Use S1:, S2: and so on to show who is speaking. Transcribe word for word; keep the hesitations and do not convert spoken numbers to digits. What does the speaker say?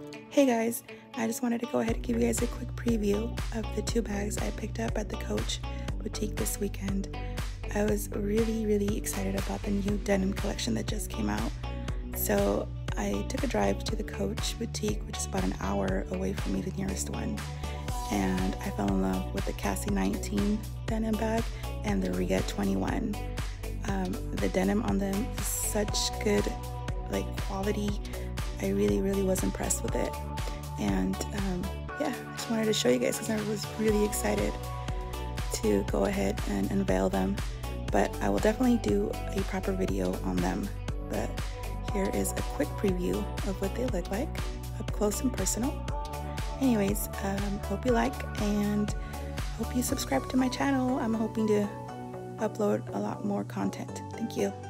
S1: Hey guys, I just wanted to go ahead and give you guys a quick preview of the two bags I picked up at the Coach boutique this weekend. I was really, really excited about the new denim collection that just came out. So I took a drive to the Coach boutique, which is about an hour away from me, the nearest one. And I fell in love with the Cassie nineteen denim bag and the Riga twenty-one. Um, the denim on them is such good like quality. I really, really was impressed with it. And um, yeah, I just wanted to show you guys because I was really excited to go ahead and unveil them. But I will definitely do a proper video on them. But here is a quick preview of what they look like, up close and personal. Anyways, um, hope you like and hope you subscribe to my channel. I'm hoping to upload a lot more content. Thank you.